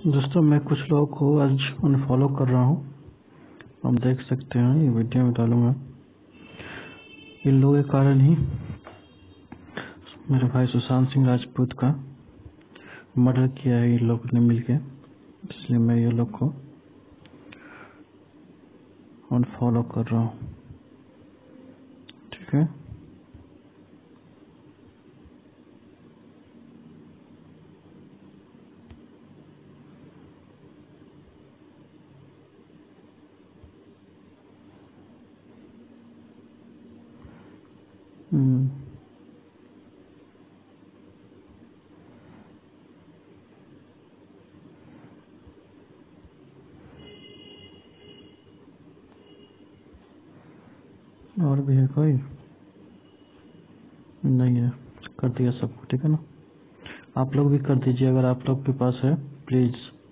दोस्तों मैं कुछ लोगों को आज अनफॉलो कर रहा हूँ। हम देख सकते हैं, ये वीडियो में डालूंगा। इन लोगों के कारण ही मेरे भाई सुशांत सिंह राजपूत का मर्डर किया है इन लोगों ने मिलके, इसलिए मैं ये लोग को अनफॉलो कर रहा हूँ। ठीक है, और भी है कोई? नहीं है, कर दिया सबको। ठीक है ना, आप लोग भी कर दीजिए अगर आप लोग के पास है, प्लीज।